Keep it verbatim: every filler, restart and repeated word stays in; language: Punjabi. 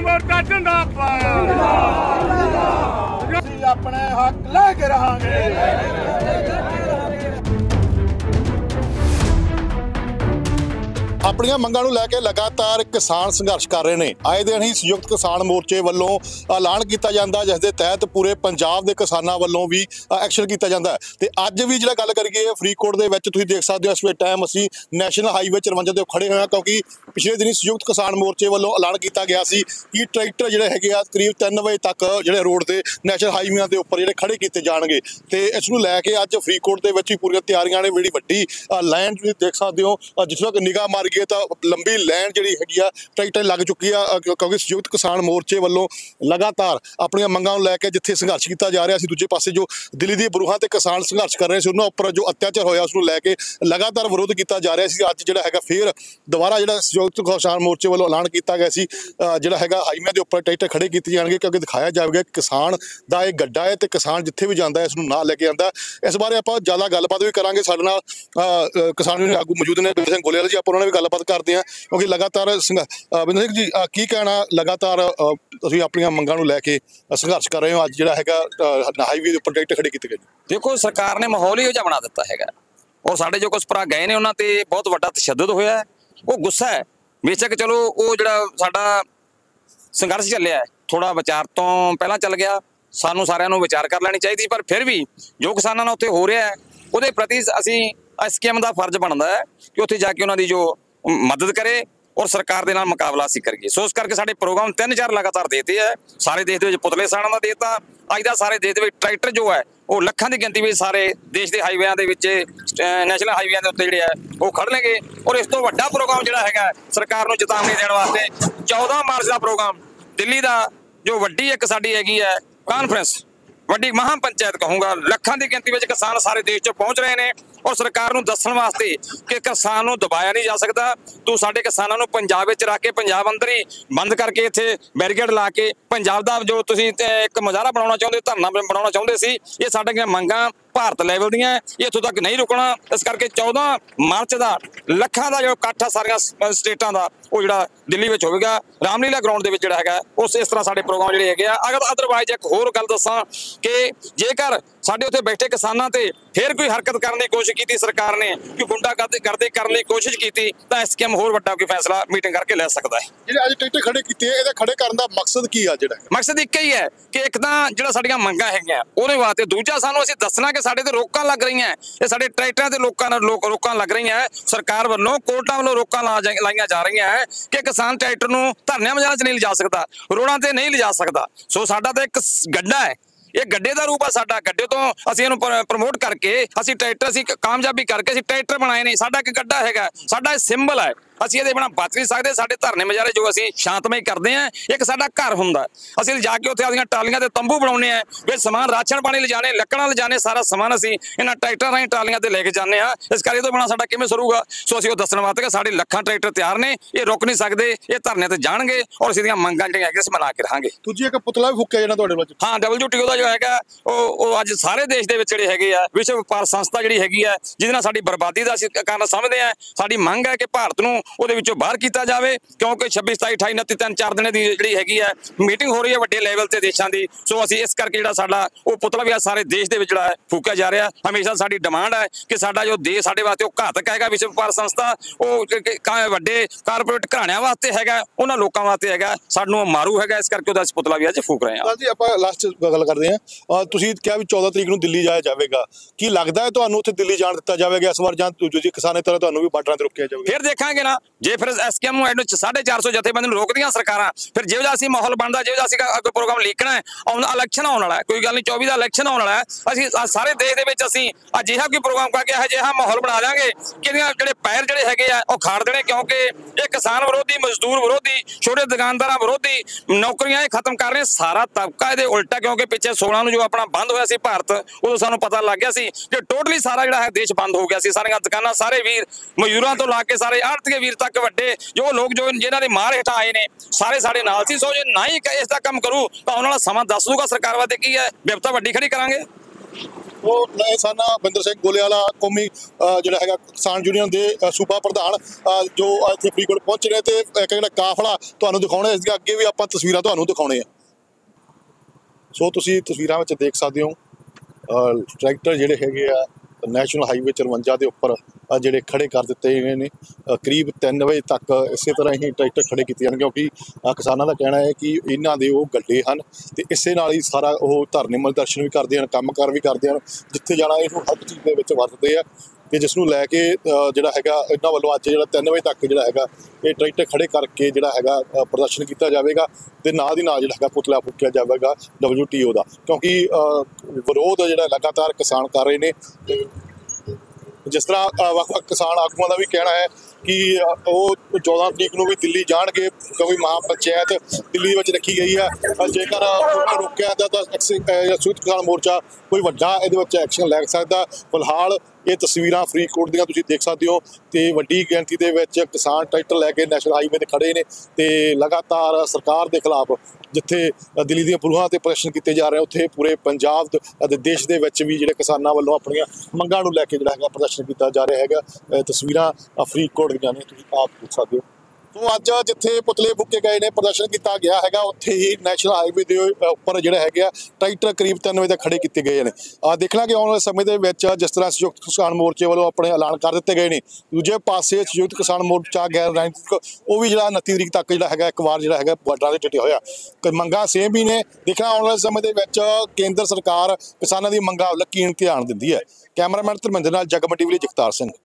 मोर्चा जिंदाबाद। अपने हक लेके रहांगे। ਆਪਣੀਆਂ ਮੰਗਾਂ ਨੂੰ ਲੈ ਕੇ ਲਗਾਤਾਰ ਕਿਸਾਨ ਸੰਘਰਸ਼ ਕਰ ਰਹੇ ਨੇ। ਆਏ ਦਿਨ ਹੀ ਸੰਯੁਕਤ ਕਿਸਾਨ ਮੋਰਚੇ ਵੱਲੋਂ ਐਲਾਨ ਕੀਤਾ ਜਾਂਦਾ ਜਿਸ ਦੇ ਤਹਿਤ ਪੂਰੇ ਪੰਜਾਬ ਦੇ ਕਿਸਾਨਾਂ ਵੱਲੋਂ ਵੀ ਐਕਸ਼ਨ ਕੀਤਾ ਜਾਂਦਾ ਤੇ ਅੱਜ ਵੀ ਜਿਹੜਾ ਗੱਲ ਕਰੀਏ ਫਰੀਦਕੋਟ ਦੇ ਵਿੱਚ ਤੁਸੀਂ ਦੇਖ ਸਕਦੇ ਹੋ ਇਸ ਵੇਲੇ ਟਾਈਮ ਅਸੀਂ ਨੈਸ਼ਨਲ ਹਾਈਵੇ ਚਰਵੰਜਾ ਦੇ ਖੜੇ ਹੋਏ ਹਾਂ ਕਿਉਂਕਿ ਪਿਛਲੇ ਦਿਨੀ ਸੰਯੁਕਤ ਕਿਸਾਨ ਮੋਰਚੇ ਵੱਲੋਂ ਐਲਾਨ ਕੀਤਾ ਗਿਆ ਸੀ ਕਿ ਟਰੈਕਟਰ ਜਿਹੜੇ ਹੈਗੇ ਆ ਕਰੀਬ ਤਿੰਨ ਵਜੇ ਤੱਕ ਜਿਹੜੇ ਰੋਡ ਤੇ ਨੈਸ਼ਨਲ ਹਾਈਵੇਆਂ ਦੇ ਉੱਪਰ ਜਿਹੜੇ ਖੜੇ ਕੀਤੇ ਜਾਣਗੇ ਤੇ ਇਸ ਨੂੰ ਲੈ ਕੇ ਅੱਜ ਫਰੀਦਕੋਟ ਦੇ ਵਿੱਚ ਵੀ ਪੂਰੀਆਂ ਤਿਆਰੀਆਂ ਨੇ। ਬੜੀ ਵੱਡੀ ਲਾਈਨ ਤੁਸੀਂ ਦੇਖ ਸਕਦੇ ਹੋ ਜਿੱਥੋਂ ਤੱਕ ਨਿਗਾਹ ਮਾਰ ਤਾਂ ਲੰਬੀ ਲਾਈਨ ਜਿਹੜੀ ਹੈਗੀ ਆ ਟਰੈਕਟਰ ਲੱਗ ਚੁੱਕੀ ਆ ਕਿਉਂਕਿ ਸੰਯੁਕਤ ਕਿਸਾਨ ਮੋਰਚੇ ਵੱਲੋਂ ਲਗਾਤਾਰ ਆਪਣੀਆਂ ਮੰਗਾਂ ਨੂੰ ਲੈ ਕੇ ਜਿੱਥੇ ਸੰਘਰਸ਼ ਕੀਤਾ ਜਾ ਰਿਹਾ ਸੀ ਦੂਜੇ ਪਾਸੇ ਜੋ ਦਿੱਲੀ ਦੀ ਬਰੂਹਾਂ ਤੇ ਕਿਸਾਨ ਸੰਘਰਸ਼ ਕਰ ਰਹੇ ਸੀ ਉਹਨਾਂ ਉੱਪਰ ਜੋ ਅਤਿਆਚਾਰ ਹੋਇਆ ਉਸ ਨੂੰ ਲੈ ਕੇ ਲਗਾਤਾਰ ਵਿਰੋਧ ਕੀਤਾ ਜਾ ਰਿਹਾ ਸੀ। ਅੱਜ ਜਿਹੜਾ ਹੈਗਾ ਫੇਰ ਦੁਬਾਰਾ ਜਿਹੜਾ ਸੰਯੁਕਤ ਕਿਸਾਨ ਮੋਰਚੇ ਵੱਲੋਂ ਐਲਾਨ ਕੀਤਾ ਗਿਆ ਸੀ ਜਿਹੜਾ ਹੈਗਾ ਹਾਈਵੇ ਦੇ ਉੱਪਰ ਟਰੈਕਟਰ ਖੜੇ ਕੀਤੇ ਜਾਣਗੇ ਕਿਉਂਕਿ ਦਿਖਾਇਆ ਜਾਵੇਗਾ ਕਿਸਾਨ ਦਾ ਇਹ ਗੱਡਾ ਹੈ ਤੇ ਕਿਸਾਨ ਜਿੱਥੇ ਵੀ ਜਾਂਦਾ ਇਸ ਨੂੰ ਨਾਲ ਲੈ ਕੇ ਆਉਂਦਾ। ਇਸ ਬਾਰੇ ਆਪਾਂ ਜ਼ਿਆਦਾ ਗੱਲਬਾਤ ਵੀ ਕਰਾਂਗੇ। ਸਾਡੇ ਨਾਲ ਕਿਸਾਨ ਯੂਨੀਅਨ ਆਗੂ ਮੌਜੂਦ ਨੇ ਬਿੰਦਰ ਸਿੰਘ ਗੋਲੇਵਾਲ ਜੀ, ਆਪਾਂ ਉਹਨਾਂ ਨਾਲ ਵੀ ਗੱਲਬਾਤ ਕਰਦੇ ਹਾਂ ਕਿਉਂਕਿ ਲਗਾਤਾਰ ਬਿੰਦਰ ਸਿੰਘ ਜੀ ਕੀ ਕਹਿਣਾ ਲਗਾਤਾਰ ਤੁਸੀਂ ਆਪਣੀਆਂ ਮੰਗਾਂ ਨੂੰ ਲੈ ਕੇ ਸੰਘਰਸ਼ ਕਰ ਰਹੇ ਹੋ। ਅੱਜ ਜਿਹੜਾ ਹੈਗਾ ਹਾਈਵੇ ਦੇ ਉੱਪਰ ਟਰੈਕਟਰ ਖੜੇ ਕੀਤੇ ਗਏ। ਦੇਖੋ ਸਰਕਾਰ ਨੇ ਮਾਹੌਲ ਹੀ ਉਹ ਜਿਹਾ ਬਣਾ ਦਿੱਤਾ ਹੈਗਾ ਔਰ ਸਾਡੇ ਜੋ ਕੁਛ ਭਰਾ ਗਏ ਨੇ ਉਹਨਾਂ ਤੇ ਬਹੁਤ ਵੱਡਾ ਤਸ਼ੱਦਦ ਹੋਇਆ। ਉਹ ਗੁੱਸਾ ਹੈ ਬੇਸ਼ੱਕ ਚਲੋ ਉਹ ਜਿਹੜਾ ਸਾਡਾ ਸੰਘਰਸ਼ ਚੱਲਿਆ ਥੋੜਾ ਵਿਚਾਰ ਤੋਂ ਪਹਿਲਾਂ ਚੱਲ ਗਿਆ, ਸਾਨੂੰ ਸਾਰਿਆਂ ਨੂੰ ਵਿਚਾਰ ਕਰ ਲੈਣੀ ਚਾਹੀਦੀ ਪਰ ਫਿਰ ਵੀ ਜੋ ਕਿਸਾਨਾਂ ਨਾਲ ਉੱਥੇ ਹੋ ਰਿਹਾ ਹੈ ਉਹਦੇ ਪ੍ਰਤੀ ਅਸੀਂ ਐਸਕੇਐਮ ਦਾ ਫਰਜ਼ ਬਣਦਾ ਹੈ ਕਿ ਉੱਥੇ ਜਾ ਕੇ ਉਹਨਾਂ ਦੀ ਜੋ ਮਦਦ ਕਰੇ ਔਰ ਸਰਕਾਰ ਦੇ ਨਾਲ ਮੁਕਾਬਲਾ ਅਸੀਂ ਕਰੀਏ। ਸੋ ਇਸ ਕਰਕੇ ਸਾਡੇ ਪ੍ਰੋਗਰਾਮ ਤਿੰਨ ਚਾਰ ਲਗਾਤਾਰ ਦੇਤੇ ਹੈ। ਸਾਰੇ ਦੇਸ਼ ਦੇ ਵਿੱਚ ਪੁਤਲੇ ਸਾੜਾਂ ਦਾ ਦੇਤਾ, ਅੱਜ ਦਾ ਸਾਰੇ ਦੇਸ਼ ਦੇ ਵਿੱਚ ਟਰੈਕਟਰ ਜੋ ਹੈ ਉਹ ਲੱਖਾਂ ਦੀ ਗਿਣਤੀ ਵਿੱਚ ਸਾਰੇ ਦੇਸ਼ ਦੇ ਹਾਈਵੇਆਂ ਦੇ ਵਿੱਚ ਨੈਸ਼ਨਲ ਹਾਈਵੇਆਂ ਦੇ ਉੱਤੇ ਜਿਹੜੇ ਹੈ ਉਹ ਖੜਨਗੇ। ਔਰ ਇਸ ਤੋਂ ਵੱਡਾ ਪ੍ਰੋਗਰਾਮ ਜਿਹੜਾ ਹੈਗਾ ਸਰਕਾਰ ਨੂੰ ਚੇਤਾਵਨੀ ਦੇਣ ਵਾਸਤੇ ਚੌਦਾਂ ਮਾਰਚ ਦਾ ਪ੍ਰੋਗਰਾਮ ਦਿੱਲੀ ਦਾ ਜੋ ਵੱਡੀ ਇੱਕ ਸਾਡੀ ਹੈਗੀ ਹੈ ਕਾਨਫਰੰਸ, ਵੱਡੀ ਮਹਾਂ ਪੰਚਾਇਤ ਕਹੂੰਗਾ, ਲੱਖਾਂ ਦੀ ਗਿਣਤੀ ਵਿੱਚ ਕਿਸਾਨ ਸਾਰੇ ਦੇਸ਼ 'ਚ ਪਹੁੰਚ ਰਹੇ ਨੇ ਔਰ ਸਰਕਾਰ ਨੂੰ ਦੱਸਣ ਵਾਸਤੇ ਕਿ ਕਿਸਾਨ ਨੂੰ ਦਬਾਇਆ ਨਹੀਂ ਜਾ ਸਕਦਾ। ਤੂੰ ਸਾਡੇ ਕਿਸਾਨਾਂ ਨੂੰ ਪੰਜਾਬ ਵਿੱਚ ਰੱਖ ਕੇ ਪੰਜਾਬ ਅੰਦਰ ਹੀ ਬੰਦ ਕਰਕੇ ਇੱਥੇ ਬੈਰੀਕੇਡ ਲਾ ਕੇ ਪੰਜਾਬ ਦਾ ਜੋ ਤੁਸੀਂ ਇੱਕ ਮੁਜ਼ਾਹਰਾ ਬਣਾਉਣਾ ਚਾਹੁੰਦੇ, ਧਰਨਾ ਬਣਾਉਣਾ ਚਾਹੁੰਦੇ ਸੀ, ਇਹ ਸਾਡੀਆਂ ਮੰਗਾਂ ਭਾਰਤ ਲੈਵਲ ਦੀਆਂ ਇਹ ਇੱਥੋਂ ਤੱਕ ਨਹੀਂ ਰੁਕਣਾ। ਇਸ ਕਰਕੇ ਚੌਦਾਂ ਮਾਰਚ ਦਾ ਲੱਖਾਂ ਦਾ ਜੋ ਇਕੱਠ ਆ ਸਾਰੀਆਂ ਸਟੇਟਾਂ ਦਾ ਉਹ ਜਿਹੜਾ ਦਿੱਲੀ ਵਿੱਚ ਹੋਵੇਗਾ ਰਾਮਲੀਲਾ ਗਰਾਊਂਡ ਦੇ ਵਿੱਚ ਜਿਹੜਾ ਹੈਗਾ ਉਸ ਇਸ ਤਰ੍ਹਾਂ ਸਾਡੇ ਪ੍ਰੋਗਰਾਮ ਜਿਹੜੇ ਹੈਗੇ ਆ। ਅਗਰ ਅਦਰਵਾਈਜ਼ ਇੱਕ ਹੋਰ ਗੱਲ ਦੱਸਾਂ ਕਿ ਜੇਕਰ ਸਾਡੇ ਉੱਥੇ ਬੈਠੇ ਕਿਸਾਨਾਂ ਤੇ ਫਿਰ ਕੋਈ ਹਰਕਤ ਕਰਨ ਦੀ ਕੋਸ਼ਿਸ਼ ਕੀਤੀ ਸਰਕਾਰ ਨੇ ਕਿ ਗੁੰਡਾਗਰਦੀ ਕਰਦੇ ਕਰਨ ਦੀ ਕੋਸ਼ਿਸ਼ ਕੀਤੀ ਤਾਂ ਐਸਕੇਐਮ ਹੋਰ ਵੱਡਾ ਕੋਈ ਫੈਸਲਾ ਮੀਟਿੰਗ ਕਰਕੇ ਲੈ ਸਕਦਾ ਹੈ। ਜਿਹੜੇ ਅੱਜ ਟਰੈਕਟਰ ਖੜੇ ਕੀਤੇ ਇਹਦੇ ਖੜੇ ਕਰਨ ਦਾ ਮਕਸਦ ਕੀ ਆ? ਜਿਹੜਾ ਮਕਸਦ ਇੱਕ ਹੀ ਹੈ ਕਿ ਇੱਕ ਤਾਂ ਜਿਹੜਾ ਸਾਡੀਆਂ ਮੰਗਾਂ ਹੈਗੀਆਂ ਉਹਦੇ ਵਾਸਤੇ, ਦੂਜਾ ਸਾਨੂੰ ਅਸੀਂ ਦੱਸਣਾ ਕਿ ਸਾਡੇ ਤੇ ਰੋਕਾਂ ਲੱਗ ਰਹੀਆਂ ਇਹ ਸਾਡੇ ਟਰੈਕਟਰਾਂ ਤੇ ਲੋਕਾਂ ਨਾਲ ਲੋਕ ਰੋਕਾਂ ਲੱਗ ਰਹੀਆਂ ਸਰਕਾਰ ਵੱਲੋਂ, ਕੋਰਟਾਂ ਵੱਲੋਂ ਰੋਕਾਂ ਲਾਈਆਂ ਜਾ ਰਹੀਆਂ ਹੈ ਕਿ ਕਿਸਾਨ ਟਰੈਕਟਰ ਨੂੰ ਧਰਨਿਆਂ ਮਜਾਲਾਂ 'ਚ ਨਹੀਂ ਲਿਜਾ ਸਕਦਾ, ਰੋਡਾਂ ਤੇ ਨਹੀਂ ਲਿਜਾ ਸਕਦਾ। ਸੋ ਸਾਡਾ ਤਾਂ ਇੱਕ ਗੱਡਾ ਹੈ, ਇਹ ਗੱਡੇ ਦਾ ਰੂਪ ਆ ਸਾਡਾ। ਗੱਡੇ ਤੋਂ ਅਸੀਂ ਇਹਨੂੰ ਪ੍ਰਮੋਟ ਕਰਕੇ ਅਸੀਂ ਟਰੈਕਟਰ ਅਸੀਂ ਕਾਮਯਾਬੀ ਕਰਕੇ ਅਸੀਂ ਟਰੈਕਟਰ ਬਣਾਏ ਨੇ। ਸਾਡਾ ਇੱਕ ਗੱਡਾ ਹੈਗਾ, ਸਾਡਾ ਇਹ ਸਿੰਬਲ ਹੈ। ਅਸੀਂ ਇਹਦੇ ਬਿਨਾਂ ਬਚ ਨਹੀਂ ਸਕਦੇ। ਸਾਡੇ ਧਰਨੇ ਮੁਜ਼ਾਹਰੇ ਜੋ ਅਸੀਂ ਸ਼ਾਂਤਮਈ ਕਰਦੇ ਹਾਂ ਇੱਕ ਸਾਡਾ ਘਰ ਹੁੰਦਾ। ਅਸੀਂ ਜਾ ਕੇ ਉੱਥੇ ਆਪਣੀਆਂ ਟਰਾਲੀਆਂ ਤੇ ਤੰਬੂ ਬਣਾਉਂਦੇ ਹਾਂ ਵੀ ਸਮਾਨ ਰਾਸ਼ਨ ਪਾਣੀ ਲਿਜਾਣੇ, ਲੱਕੜਾਂ ਲਿਜਾਣੇ, ਸਾਰਾ ਸਮਾਨ ਅਸੀਂ ਇਹਨਾਂ ਟਰੈਕਟਰਾਂ ਰਾਹੀਂ ਟਰਾਲੀਆਂ ਤੇ ਲੈ ਕੇ ਜਾਂਦੇ ਹਾਂ। ਇਸ ਕਰਕੇ ਇਹਦੇ ਬਿਨਾਂ ਸਾਡਾ ਕਿਵੇਂ ਸਰੂਗਾ? ਸੋ ਅਸੀਂ ਉਹ ਦੱਸਣ ਵਾਸਤੇ ਕਿ ਸਾਡੇ ਲੱਖਾਂ ਟਰੈਕਟਰ ਤਿਆਰ ਨੇ, ਇਹ ਰੁਕ ਨਹੀਂ ਸਕਦੇ, ਇਹ ਧਰਨੇ ਤੇ ਜਾਣਗੇ ਔਰ ਅਸੀਂ ਦੀਆਂ ਮੰਗਾਂ ਜਿਹੜੀਆਂ ਹੈਗੀਆਂ ਅਸੀਂ ਮਨਾ ਕੇ ਰਹਾਂਗੇ। ਦੂਜੀ ਇੱਕ ਪੁਤਲਾ ਵੀ ਫੁੱਕਿਆ ਜਿਹੜਾ ਤੁਹਾਡੇ ਵਿੱਚ। ਹਾਂ, ਡਬਲਯੂਟੀਓ ਦਾ ਜੋ ਹੈਗਾ ਉਹ ਉਹ ਅੱਜ ਸਾਰੇ ਦੇਸ਼ ਦੇ ਵਿੱਚ ਜਿਹੜੇ ਹੈਗੇ ਆ ਵਿਸ਼ਵ ਵਪਾਰ ਸੰਸਥਾ ਜਿਹੜੀ ਹੈਗੀ ਆ ਜਿਹਦੇ ਨਾਲ ਸਾਡੀ ਬਰਬਾਦੀ ਦਾ ਅਸੀਂ ਕਾਰਨ ਸਮਝਦੇ ਹਾਂ। ਸਾਡੀ ਮੰਗ ਹੈ ਕਿ ਭਾਰਤ ਨੂੰ ਉਹਦੇ ਵਿੱਚੋਂ ਬਾਹਰ ਕੀਤਾ ਜਾਵੇ ਕਿਉਂਕਿ ਛੱਬੀ ਸਤਾਈ ਅਠਾਈ ਉਨੱਤੀ ਤਿੰਨ ਚਾਰ ਦਿਨ ਦੀ ਜਿਹੜੀ ਹੈਗੀ ਹੈ ਮੀਟਿੰਗ ਹੋ ਰਹੀ ਹੈ ਵੱਡੇ ਲੈਵਲ ਤੇ ਦੇਸ਼ਾਂ ਦੀ। ਸੋ ਅਸੀਂ ਇਸ ਕਰਕੇ ਜਿਹੜਾ ਸਾਡਾ ਉਹ ਪੁਤਲਾ ਵੀ ਸਾਰੇ ਦੇਸ਼ ਦੇ ਵਿੱਚ ਜਿਹੜਾ ਹੈ ਫੂਕਿਆ ਜਾ ਰਿਹਾ। ਹਮੇਸ਼ਾ ਸਾਡੀ ਡਿਮਾਂਡ ਹੈ ਕਿ ਸਾਡਾ ਜੋ ਦੇਸ਼ ਸਾਡੇ ਵਾਸਤੇ ਉਹ ਘਾਤਕ ਹੈਗਾ। ਵਿਸ਼ਵ ਵਪਾਰ ਸੰਸਥਾ ਉਹ ਵੱਡੇ ਕਾਰਪੋਰੇਟ ਘਰਾਣਿਆਂ ਵਾਸਤੇ ਹੈਗਾ, ਉਹਨਾਂ ਲੋਕਾਂ ਵਾਸਤੇ ਹੈਗਾ, ਸਾਨੂੰ ਮਾਰੂ ਹੈਗਾ। ਇਸ ਕਰਕੇ ਉਹਦਾ ਅਸੀਂ ਪੁਤਲਾ ਵੀ ਅੱਜ ਫੂਕ ਰਹੇ ਹਾਂ। ਜੀ ਆਪਾਂ ਲਾਸਟ ਗੱਲ ਕਰਦੇ ਹਾਂ, ਤੁਸੀਂ ਕਿਹਾ ਵੀ ਚੌਦਾਂ ਤਰੀਕ ਨੂੰ ਦਿੱਲੀ ਜਾਇਆ ਜਾਵੇਗਾ, ਕੀ ਲੱਗਦਾ ਹੈ ਤੁਹਾਨੂੰ ਉੱਥੇ ਦਿੱਲੀ ਜਾਣ ਦਿੱਤਾ ਜਾਵੇਗਾ ਇਸ ਵਾਰ ਜਾਂ ਦੂਜੀ ਕਿਸਾਨਾਂ ਤਰ੍ਹਾਂ ਤੁਹਾਨੂੰ ਵੀ ਬਾਰਡਰਾਂ ਤੇ ਰੋਕਿਆ ਜਾਵੇਗਾ? ਫਿਰ ਦੇਖਾਂਗੇ ਨਾ, ਜੇ ਫਿਰ ਐਸਕੇਐਮ ਨੂੰ ਸਾਢੇ ਚਾਰ ਸੌ ਜਥੇਬੰਦੀ ਨੂੰ ਰੋਕਦੀਆਂ ਸਰਕਾਰਾਂ ਫਿਰ ਜਿਹੋ ਜਿਹਾ ਅਸੀਂ ਮਾਹੌਲ ਬਣਦਾ, ਜਿਹੋ ਜਿਹਾ ਅਸੀਂ ਅੱਗੇ ਪ੍ਰੋਗਰਾਮ ਲੀਕਣਾ ਹੈ, ਆਉਣ ਇਲੈਕਸ਼ਨ ਆਉਣ ਵਾਲਾ ਹੈ, ਕੋਈ ਗੱਲ ਨਹੀਂ ਚੌਵੀ ਦਾ ਇਲੈਕਸ਼ਨ ਆਉਣ ਵਾਲਾ ਹੈ, ਅਸੀਂ ਸਾਰੇ ਦੇਸ਼ ਦੇ ਵਿੱਚ ਅਸੀਂ ਅਜਿਹਾ ਕੋਈ ਪ੍ਰੋਗਰਾਮ ਕਰਕੇ ਇਹੋ ਜਿਹਾ ਮਾਹੌਲ ਬਣਾ ਦਿਆਂਗੇ ਕਿ ਇਹਦੀਆਂ ਜਿਹੜੇ ਪੈਰ ਜਿਹੜੇ ਹੈਗੇ ਆ ਉਹ ਖਾੜ ਦੇਣੇ ਕਿਉਂਕਿ ਇਹ ਕਿਸਾਨ ਵਿਰੋਧੀ, ਮਜ਼ਦੂਰ ਵਿਰੋਧੀ, ਛੋਟੇ ਦੁਕਾਨਦਾਰਾਂ ਵਿਰੋਧੀ, ਨੌਕਰੀਆਂ ਇਹ ਖਤਮ ਕਰ ਰਹੇ ਸਾਰਾ ਤਬਕਾ ਇਹਦੇ ਉਲਟਾ ਕਿਉਂਕਿ ਪਿੱਛੇ ਸੋਲਾਂ ਨੂੰ ਜੋ ਆਪਣਾ ਬੰਦ ਹੋਇਆ ਸੀ ਭਾਰਤ ਉਦੋਂ ਸਾਨੂੰ ਪਤਾ ਲੱਗ ਗਿਆ ਸੀ ਕਿ ਟੋਟਲੀ ਸਾਰਾ ਜਿਹੜਾ ਹੈ ਦੇਸ਼ ਬੰਦ ਹੋ ਗਿਆ ਸੀ। ਸਾਰੀਆਂ ਦੁਕਾਨਾਂ, ਸਾਰੇ ਵੀਰ ਮਜ਼ਦੂਰਾਂ ਤੋਂ ਲਾ ਕੇ ਸਾਰੇ ਆੜਤੀਏ ਵੀਰ ਤੱਕ ਵੱਡੇ ਜੋ ਲੋਕ ਜੋ ਜਿਨ੍ਹਾਂ ਦੇ ਮਾਰ ਹੇਠਾਂ ਆਏ ਨੇ ਸਾਰੇ ਸਾਡੇ ਨਾਲ ਸੀ। ਸੋ ਜੇ ਨਾ ਹੀ ਇਸ ਦਾ ਕੰਮ ਕਰੂ ਤਾਂ ਉਹਨਾਂ ਦਾ ਸਮਾਂ ਦੱਸ ਦੂਗਾ ਸਰਕਾਰ ਵਾਸਤੇ ਕੀ ਹੈ, ਵਿਪਤਾ ਵੱਡੀ ਖੜੀ ਕਰਾਂਗੇ। ਉਹ ਨਏ ਸਨ ਬਿੰਦਰ ਸਿੰਘ ਗੋਲੇਵਾਲਾ ਕੌਮੀ ਅ, ਜਿਹੜਾ ਹੈਗਾ ਕਿਸਾਨ ਯੂਨੀਅਨ ਦੇ ਅ, ਸੂਬਾ ਪ੍ਰਧਾਨ ਅ, ਜੋ ਇੱਥੇ ਫਰੀਦਕੋਟ ਪਹੁੰਚੇ ਨੇ ਤੇ ਇੱਕ ਜਿਹੜਾ ਕਾਫਲਾ ਤੁਹਾਨੂੰ ਦਿਖਾਉਣਾ, ਇਸ ਦੇ ਅੱਗੇ ਵੀ ਆਪਾਂ ਤਸਵੀਰਾਂ ਤੁਹਾਨੂੰ ਦਿਖਾਉਣੇ ਆ। ਸੋ ਤੁਸੀਂ ਤਸਵੀਰਾਂ ਵਿੱਚ ਦੇਖ ਸਕਦੇ ਹੋ ਅ, ਟਰੈਕਟਰ ਜਿਹੜੇ ਹੈਗੇ ਆ ਨੈਸ਼ਨਲ ਹਾਈਵੇ ਚੁਰੰਜਾ ਦੇ ਉੱਪਰ ਅ, ਜਿਹੜੇ ਖੜੇ ਕਰ ਦਿੱਤੇ ਗਏ ਨੇ। ਅ, ਕਰੀਬ ਤਿੰਨ ਵਜੇ ਤੱਕ ਇਸੇ ਤਰ੍ਹਾਂ ਹੀ ਟਰੈਕਟਰ ਖੜੇ ਕੀਤੇ ਜਾਣਗੇ, ਕਿਉਂਕਿ ਅ, ਕਿਸਾਨਾਂ ਦਾ ਕਹਿਣਾ ਹੈ ਕਿ ਇਹਨਾਂ ਦੇ ਉਹ ਗੱਡੇ ਹਨ ਤੇ ਇਸੇ ਨਾਲ ਹੀ ਸਾਰਾ ਉਹ ਧਰਨੇ ਮਲ ਦਰਸ਼ਨ ਵੀ ਕਰਦੇ ਹਨ, ਕੰਮਕਾਰ ਵੀ ਕਰਦੇ ਹਨ, ਜਿੱਥੇ ਜਾਣਾ ਇਹਨੂੰ ਹਰ ਚੀਜ਼ ਦੇ ਵਿੱਚ ਵਰਤਦੇ ਆ। ਤੇ ਜਿਸ ਨੂੰ ਲੈ ਕੇ ਅ, ਜਿਹੜਾ ਹੈਗਾ ਇਹਨਾਂ ਵੱਲੋਂ ਅੱਜ ਜਿਹੜਾ ਤਿੰਨ ਵਜੇ ਤੱਕ ਜਿਹੜਾ ਹੈਗਾ ਇਹ ਟਰੈਕਟਰ ਖੜੇ ਕਰਕੇ ਜਿਹੜਾ ਹੈਗਾ ਅ, ਪ੍ਰਦਰਸ਼ਨ ਕੀਤਾ ਜਾਵੇਗਾ ਤੇ ਨਾਲ ਦੀ ਨਾਲ ਜਿਹੜਾ ਹੈਗਾ ਪੁਤਲਾ ਫੂਕਿਆ ਜਾਵੇਗਾ ਡਬਲਯੂ ਟੀ ਓ ਦਾ, ਕਿਉਂਕਿ ਅ, ਵਿਰੋਧ ਜਿਹੜਾ ਲਗਾਤਾਰ ਕਿਸਾਨ ਕਰ ਰਹੇ ਨੇ। ਤੇ ਜਿਸ ਤਰ੍ਹਾਂ ਅ, ਵੱਖ ਵੱਖ ਕਿਸਾਨ ਆਗੂਆਂ ਦਾ ਵੀ ਕਹਿਣਾ ਹੈ ਕਿ ਅ, ਉਹ ਚੌਦਾਂ ਤਰੀਕ ਨੂੰ ਵੀ ਦਿੱਲੀ ਜਾਣਗੇ, ਕਿਉਂਕਿ ਮਹਾ ਪੰਚਾਇਤ ਦਿੱਲੀ ਵਿੱਚ ਰੱਖੀ ਗਈ ਹੈ। ਅ, ਜੇਕਰ ਉਹਨਾਂ ਨੂੰ ਰੋਕਿਆ ਜਾਂਦਾ ਤਾਂ ਐਕਸ- ਅ, ਸੰਯੁਕਤ ਕਿਸਾਨ ਮੋਰਚਾ ਕੋਈ ਵੱਡਾ ਇਹਦੇ ਵਿੱਚ ਐਕਸ਼ਨ ਲੈ ਸਕਦਾ। ਫਿਲਹਾਲ ਇਹ ਤਸਵੀਰਾਂ ਫਰੀਦਕੋਟ ਦੀਆਂ ਤੁਸੀਂ ਦੇਖ ਸਕਦੇ ਹੋ ਤੇ ਵੱਡੀ ਗਿਣਤੀ ਦੇ ਵਿੱਚ ਕਿਸਾਨ ਟਰੈਕਟਰ ਲੈ ਕੇ ਨੈਸ਼ਨਲ ਹਾਈਵੇ ਤੇ ਖੜੇ ਨੇ ਤੇ ਲਗਾਤਾਰ ਸਰਕਾਰ ਦੇ ਖਿਲਾਫ ਜਿੱਥੇ ਦਿੱਲੀ ਦੀਆਂ ਪੁਲਾਂ ਤੇ ਪ੍ਰਦਰਸ਼ਨ ਕੀਤੇ ਜਾ ਰਹੇ, ਉੱਥੇ ਪੂਰੇ ਪੰਜਾਬ ਦ- ਅਤੇ ਦੇਸ਼ ਦੇ ਵਿੱਚ ਵੀ ਜਿਹੜੇ ਕਿਸਾਨਾਂ ਵੱਲੋਂ ਆਪਣੀਆਂ ਮੰਗਾਂ ਨੂੰ ਲੈ ਕੇ ਜਿਹੜਾ ਹੈਗਾ ਪ੍ਰਦਰਸ਼ਨ ਕੀਤਾ ਜਾ ਰਿਹਾ ਹੈਗਾ। ਅ, ਤਸਵੀਰਾਂ ਅ, ਫਰੀਦਕੋਟ ਦੀਆਂ ਨੇ, ਤੁਸੀਂ ਆਪ ਦੇਖ ਸਕਦੇ ਹੋ। ਸੋ ਅੱਜ ਜਿੱਥੇ ਪੁਤਲੇ ਫੂਕੇ ਗਏ ਨੇ, ਪ੍ਰਦਰਸ਼ਨ ਕੀਤਾ ਗਿਆ ਹੈਗਾ, ਉੱਥੇ ਹੀ ਨੈਸ਼ਨਲ ਹਾਈਵੇ ਦੇ ਉੱਪਰ ਜਿਹੜਾ ਹੈਗੇ ਆ ਟਰੈਕਟਰ ਕਰੀਬ ਤਿੰਨ ਵਜੇ ਤੱਕ ਖੜੇ ਕੀਤੇ ਗਏ ਨੇ। ਆ ਦੇਖਣਾ ਕਿ ਆਉਣ ਵਾਲੇ ਸਮੇਂ ਦੇ ਵਿੱਚ ਜਿਸ ਤਰ੍ਹਾਂ ਸੰਯੁਕਤ ਕਿਸਾਨ ਮੋਰਚੇ ਵੱਲੋਂ ਆਪਣੇ ਐਲਾਨ ਕਰ ਦਿੱਤੇ ਗਏ ਨੇ, ਦੂਜੇ ਪਾਸੇ ਸੰਯੁਕਤ ਕਿਸਾਨ ਮੋਰਚਾ ਗੈਰ ਰਾਜਨੀਤਿਕ ਉਹ ਵੀ ਜਿਹੜਾ ਉਨੱਤੀ ਤਰੀਕ ਤੱਕ ਜਿਹੜਾ ਹੈਗਾ ਇੱਕ ਵਾਰ ਜਿਹੜਾ ਹੈਗਾ ਬਾਰਡਰਾਂ ਦੇ ਟਿੱਟੇ ਹੋਇਆ। ਮੰਗਾਂ ਸੇਮ ਹੀ ਨੇ। ਦੇਖਣਾ ਆਉਣ ਵਾਲੇ ਸਮੇਂ ਦੇ ਵਿੱਚ ਕੇਂਦਰ ਸਰਕਾਰ ਕਿਸਾਨਾਂ ਦੀ ਮੰਗਾਂ ਵੱਲ ਕੀਨ ਧਿਆਨ ਦਿੰਦੀ ਹੈ। ਕੈਮਰਾਮੈਨ ਧਰਮਿੰਦਰ ਨਾਲ ਜਗਮਨ ਟੀਵੀ ਲਈ ਜਗਤਾਰ ਸਿੰਘ।